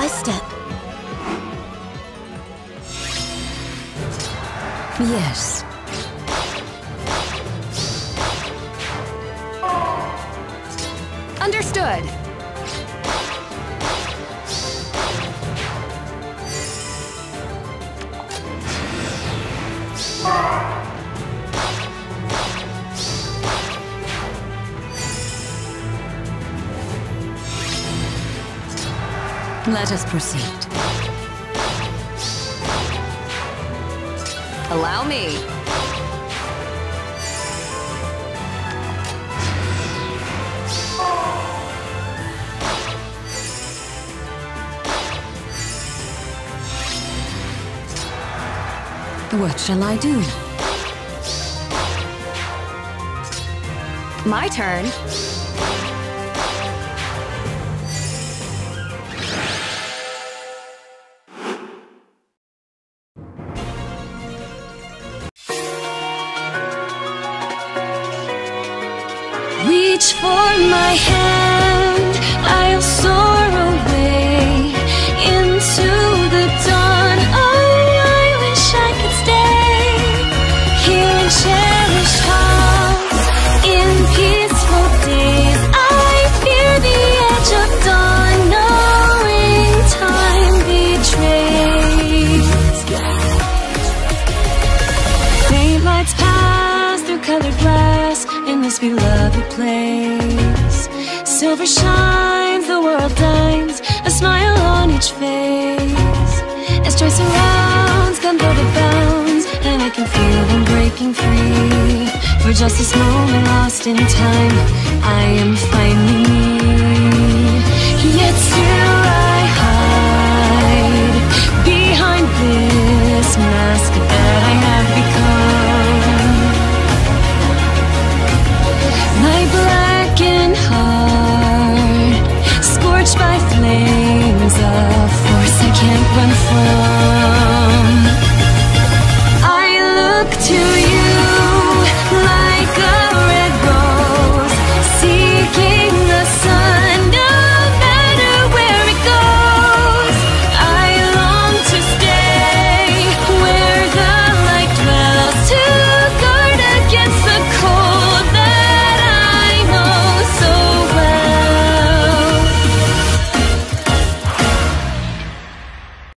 by step. Yes. Understood. Let us proceed. Allow me. What shall I do? My turn. Reach for my hand, I'll soar away into the dawn. Oh, I wish I could stay here and cherish hearts in peaceful days. I fear the edge of dawn, knowing time betrays. Faint lights pass through colored glass in this beloved place. Silver shines, the world dines, a smile on each face. As joy surrounds, gunpowder bounds, and I can feel them breaking free. For just this moment lost in time, I am finally me. Yet still I hide behind this mask that I have.